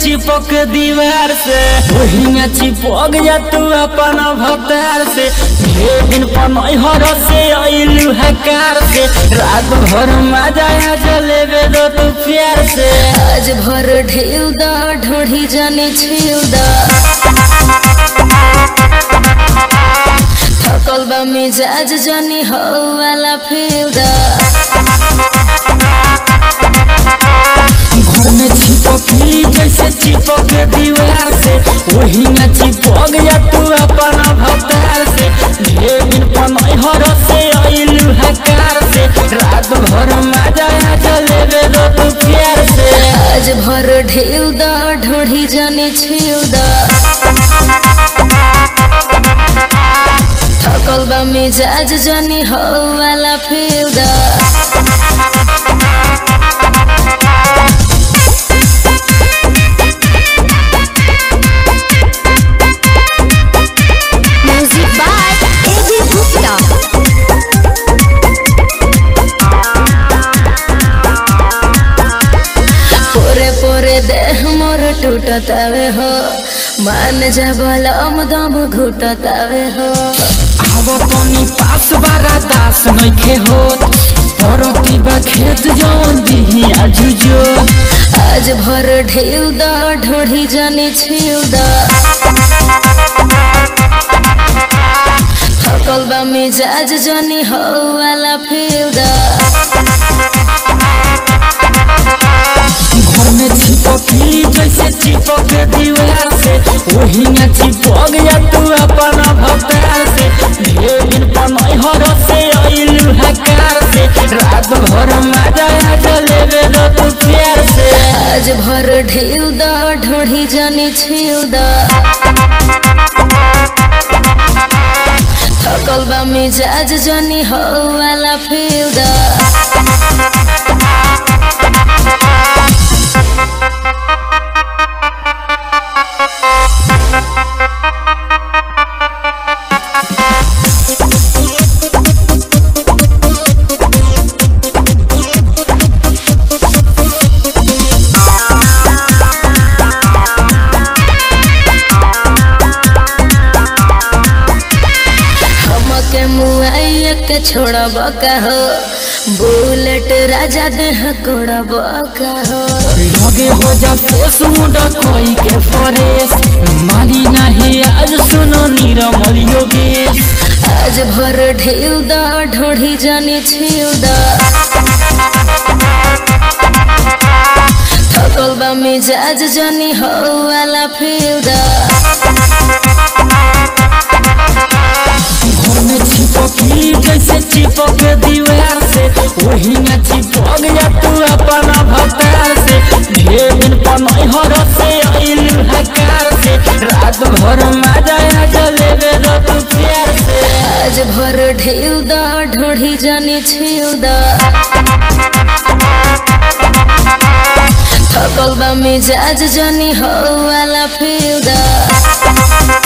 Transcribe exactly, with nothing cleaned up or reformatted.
चिपक दीवार से वही में चिपक जा तू अपन भतार से ढेर दिन पनहर से अइलू हकार से रात भर मजा आ जलेबे दो तू प्यार से आज भर ढेउ दा ढोढ़ी जाने छेउ दा थकल बा मिजाज जानी हो वाला फेउ दा घर में चिपकली जैसे चिपक दीवार से वही में चिपक जा तू अपन भतार से ढेर दिन पनहर से अइलू हकार से रात भर मजा आ जलेबे दो तू प्यार से आज भर ढेउ दा ढोढ़ी जाने छेउ दा थकल बा मिजाज जानी हो वाला फेउ दा टूटतावे हो मान जबल दम घुटतावे हो आवो तनी पास बारा दास नइखे होत परती बा खेत जौन दिही आजुजो आज भर ढेउ दा ढोढ़ी जाने छेउ दा थकल बा मिजाज जानी हो वाला फेउ दा घर में चिपकली जैसे चिपक दीवार से वही में चिपक जा तू अपन भतार से ढेर दिन पनहर से अइलू हकार से रात भर मजा आ जलेबे दो तू प्यार से आज भर ढेउ दा ढोढ़ी जाने छेउ दा थकल बा मिजाज जानी हो वाला फेउ दा के छोड़ब का हो बुलेट राजा देह कोड़ब का हो लगे हो जा फेस मुंडा कोई के फरेस मारी नहीं आज सुनो निरमल योगेश आज भर ढेउ दा ढोढ़ी जाने छेउ दा थकल बा मिजाज जानी हो वाला फेउ दा घर में चिपकली जैसे चिपक दीवार से वही में चिपक जा तू अपन भतार से ढेर दिन पनहर से अइलू हकार से रात भर मजा आ जलेबे दो तू प्यार से आज भर ढेउ दा ढोढ़ी जाने छेउ दा थकल बा मिजाज जानी हो वाला फेउ दा